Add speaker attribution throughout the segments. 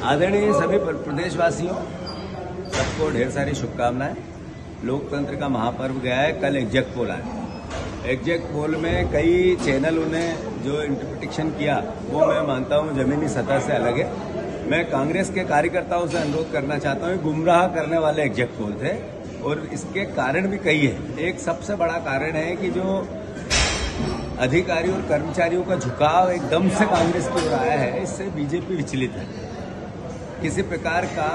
Speaker 1: आदरणीय सभी प्रदेशवासियों, सबको ढेर सारी शुभकामनाएं। लोकतंत्र का महापर्व गया है, कल एग्जैक्ट पोल आया। एग्जैक्ट पोल में कई चैनलों ने जो इंटरप्रिटेशन किया वो मैं मानता हूँ जमीनी सतह से अलग है। मैं कांग्रेस के कार्यकर्ताओं से अनुरोध करना चाहता हूँ, गुमराह करने वाले एग्जैक्ट पोल थे और इसके कारण भी कई है। एक सबसे बड़ा कारण है कि जो अधिकारियों और कर्मचारियों का झुकाव एकदम से कांग्रेस की ओर आया है, इससे बीजेपी विचलित है। किसी प्रकार का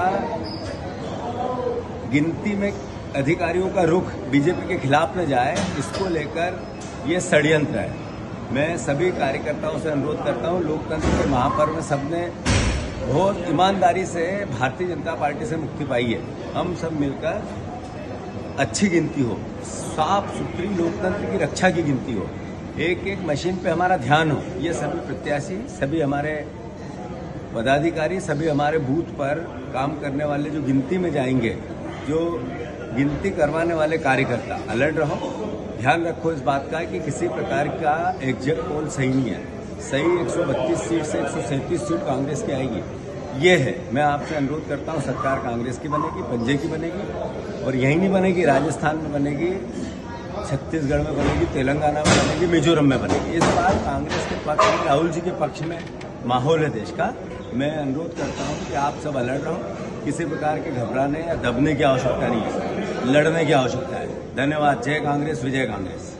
Speaker 1: गिनती में अधिकारियों का रुख बीजेपी के खिलाफ न जाए, इसको लेकर ये षड्यंत्र है। मैं सभी कार्यकर्ताओं से अनुरोध करता हूं, लोकतंत्र के महापर्व में सबने बहुत ईमानदारी से भारतीय जनता पार्टी से मुक्ति पाई है। हम सब मिलकर अच्छी गिनती हो, साफ सुथरी लोकतंत्र की रक्षा की गिनती हो, एक एक मशीन पे हमारा ध्यान हो। ये सभी प्रत्याशी, सभी हमारे पदाधिकारी, सभी हमारे बूथ पर काम करने वाले जो गिनती में जाएंगे, जो गिनती करवाने वाले कार्यकर्ता अलर्ट रहो। ध्यान रखो इस बात का कि किसी प्रकार का एग्जैक्ट पोल सही नहीं है। सही 132 सीट से 137 सीट कांग्रेस की आएगी, ये है। मैं आपसे अनुरोध करता हूं, सरकार कांग्रेस की बनेगी, पंजे की बनेगी, और यही नहीं बनेगी, राजस्थान में बनेगी, छत्तीसगढ़ में बनेगी, तेलंगाना में बनेगी, मिजोरम में बनेगी। इस बार कांग्रेस के पक्ष में, राहुल जी के पक्ष में माहौल है देश का। मैं अनुरोध करता हूं कि आप सब अलर्ट रहो। किसी प्रकार के घबराने या दबने की आवश्यकता नहीं है, लड़ने की आवश्यकता है। धन्यवाद। जय कांग्रेस, विजय कांग्रेस।